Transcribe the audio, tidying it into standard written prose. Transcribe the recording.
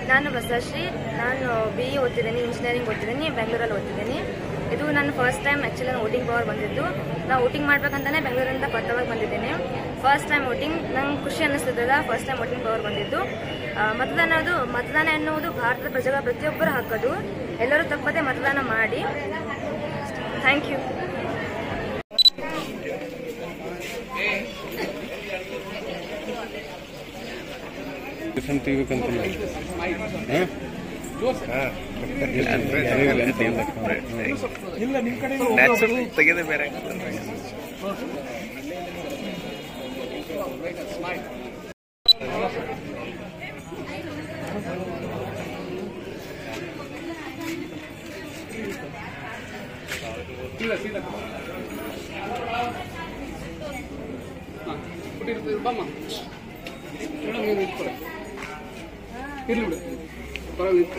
ನಾನು ಬಸಶ್ರೀ. ನಾನು BE ಓದ್ತಿದ್ದೀನಿ, engineering ಓದ್ತಿದ್ದೀನಿ, ಬೆಂಗಳೂರಲ್ಲಿ ಓದ್ತಿದ್ದೀನಿ. ಇದು ನನ್ನ ಫಸ್ಟ್ ಟೈಮ್ ಆ್ಯಕ್ಚುಲಿ ನಾನು ವೋಟಿಂಗ್ ಪವರ್ ಬಂದಿದ್ದು. ನಾನು ವೋಟಿಂಗ್ ಮಾಡ್ಬೇಕಂತಾನೆ ಬೆಂಗಳೂರಿಂದ ಪತ್ತವಾಗಿ ಬಂದಿದ್ದೀನಿ. ಫಸ್ಟ್ ಟೈಮ್ ವೋಟಿಂಗ್ ನಂಗೆ ಖುಷಿ ಅನ್ನಿಸ್ತಿದ್ದಲ್ಲ. ಫಸ್ಟ್ ಟೈಮ್ ವೋಟಿಂಗ್ ಪವರ್ ಬಂದಿದ್ದು. ಮತದಾನ ಎನ್ನುವುದು ಭಾರತದ ಪ್ರಜೆಗಳ ಪ್ರತಿಯೊಬ್ಬರು ಹಾಕೋದು. ಎಲ್ಲರೂ ತಪ್ಪದೆ ಮತದಾನ ಮಾಡಿ. Thank you. ನ್ಯಾಚುರಲ್ ತೆಗೆದೇ ಬೇರೆ. ಇರ್ಲಿ ಬಿಡು, ಪರವಾಗಿಲ್ಲ.